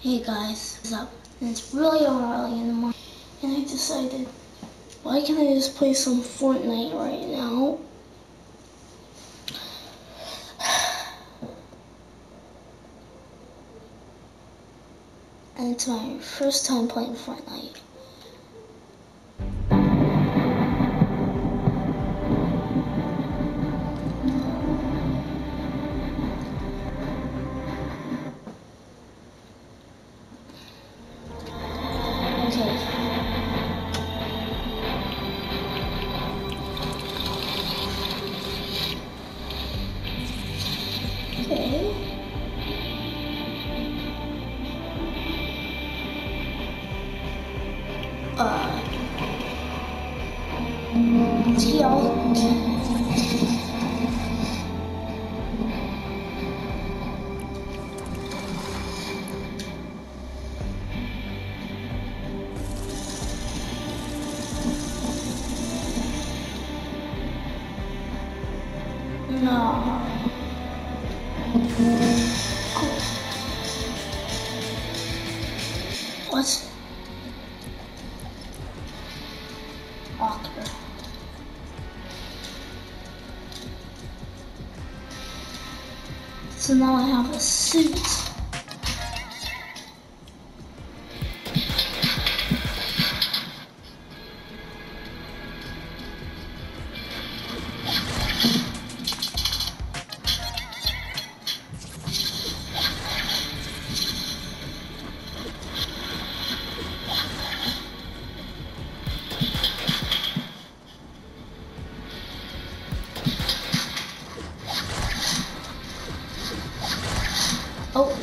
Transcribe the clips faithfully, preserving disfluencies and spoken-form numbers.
Hey guys, what's up? And it's really early in the morning, and I decided, why can't I just play some Fortnite right now? And it's my first time playing Fortnite. Okay. Okay. Uh. T L. No. What? Walker. So now I have a suit. Oh.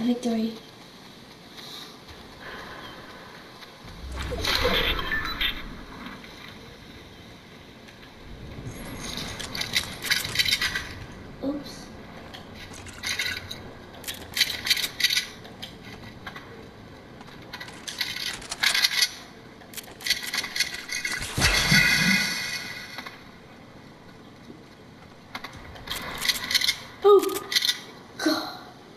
victory. Oops. Oh, God.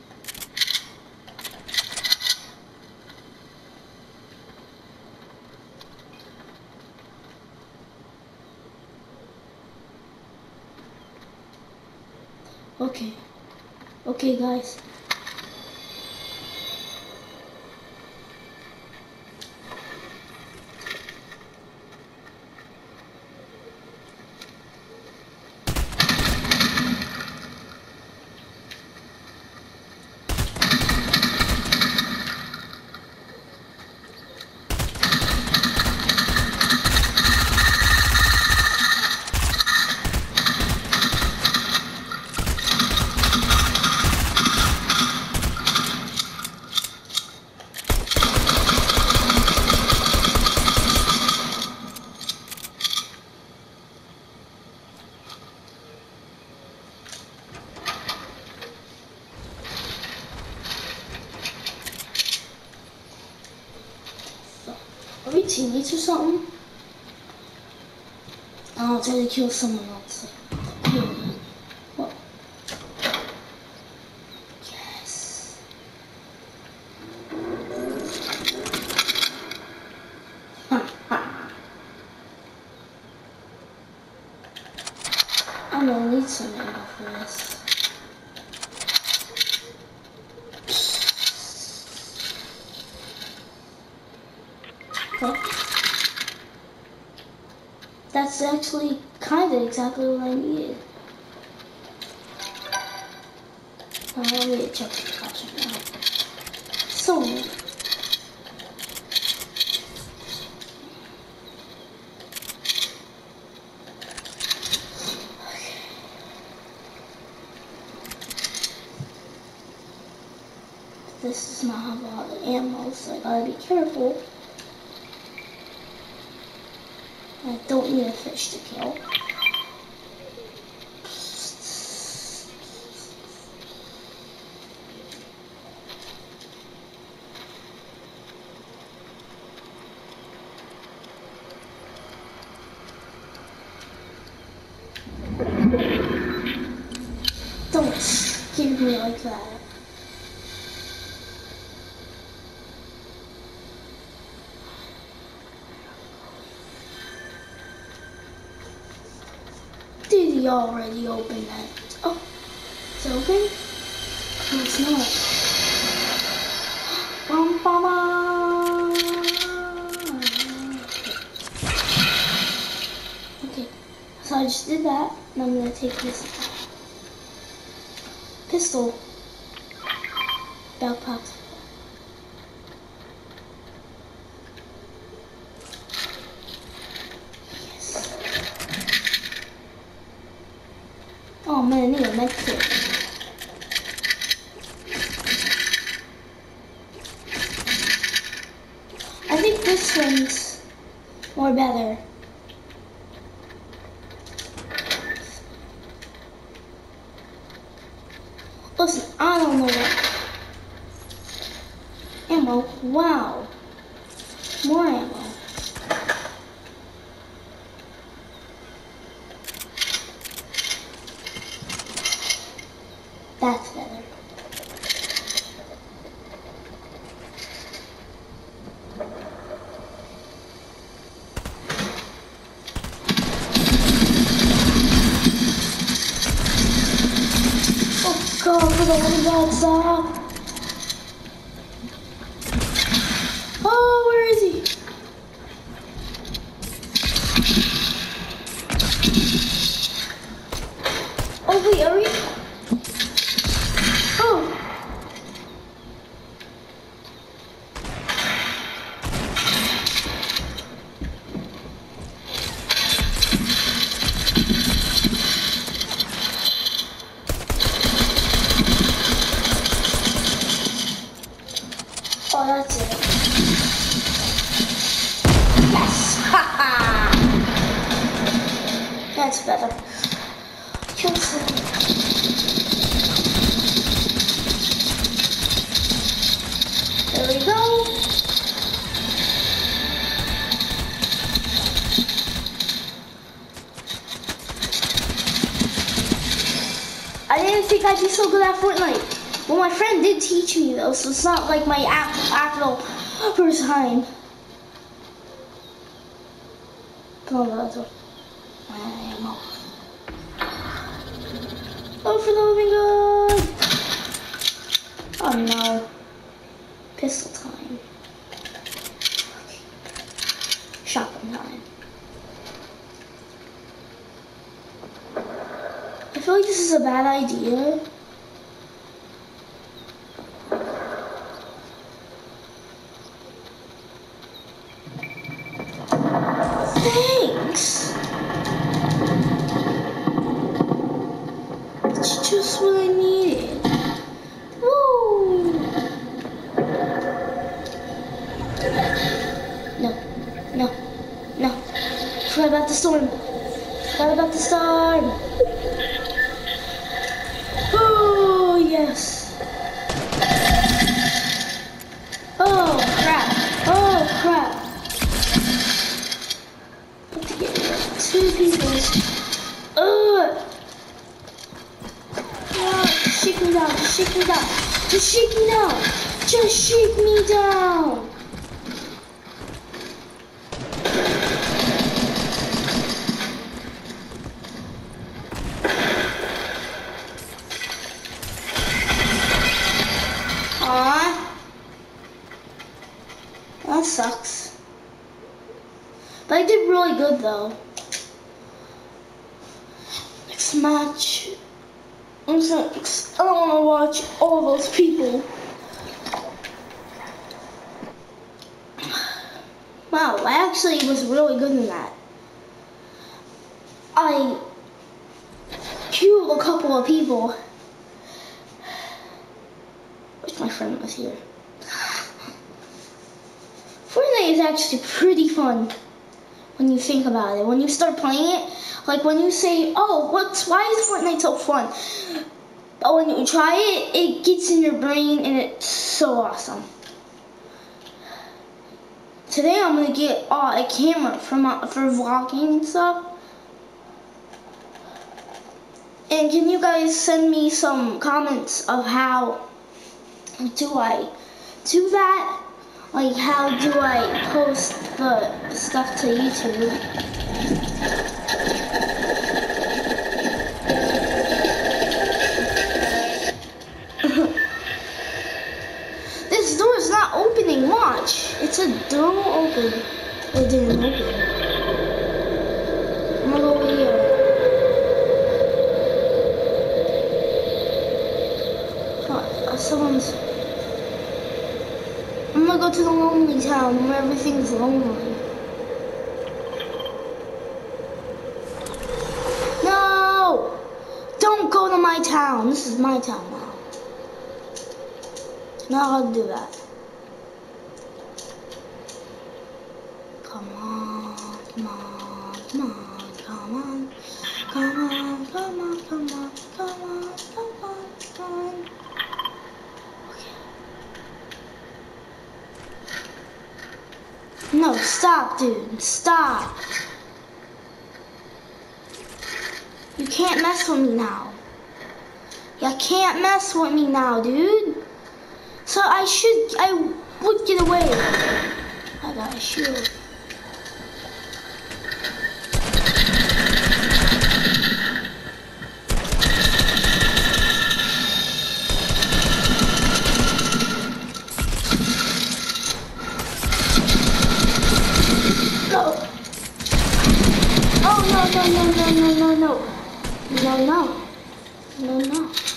Okay. Okay, guys. Are we teammates or something? I'll try to kill someone else. Whoa. Yes. I'm gonna need some ammo for this. Okay. That's actually kind of exactly what I needed. I'm gonna check the catch now. So, this does not have a lot of ammo, so I gotta be careful. I don't need a fish to kill. Don't scare me like that. Did he already open that? Oh, it's open? No, it's not. Bum, bum, bum. Okay, so I just did that, and I'm gonna take this pistol backpack. Yes. Oh man, I need a med kit. I think this one's more better. Listen, I don't know what. Ammo. Wow. More ammo. That's better. Oh God, look at all that stuff. Oh, where is he? Oh wait, are we? Oh. it's better. Kill someone. There we go. I didn't think I'd be so good at Fortnite. Well, my friend did teach me though, so it's not like my actual first time. Come on, that's what I am. Oh, for the living God! Oh no. Pistol time. Shotgun time. I feel like this is a bad idea. Thanks. It's just what I needed. Woo! No, no, no. Forgot about the storm. Forgot about the storm. Oh, yes. Oh, crap. Oh, crap. Have to get rid of two people. Ugh. Oh, shake me down. Just shake me down. Just shake me down. Just shake me down. Aww. That sucks. But I did really good though. Next match. I'm so, I don't want to watch all those people. Wow, I actually was really good in that. I killed a couple of people. Wish my friend was here. Fortnite is actually pretty fun when you think about it. When you start playing it, like when you say, oh, what's, why is Fortnite so fun? But when you try it, it gets in your brain and it's so awesome. Today I'm gonna get uh, a camera from, uh, for vlogging and stuff. And can you guys send me some comments of how do I do that? Like, how do I post the stuff to YouTube? This door is not opening, watch. It's a door open. It didn't open. I'm gonna go over here. Oh, someone's... I'm gonna go to the lonely town where everything's lonely. No! Don't go to my town. This is my town now. Not allowed to do that. Come on, come on, come on, come on, come on, come on, come on, come on, come on, come on. No, stop, dude. Stop. You can't mess with me now. You can't mess with me now, dude. So I should, I would get away. I got a shield. No. Oh, no, no, no, no, no, no, no. No, no. No, no.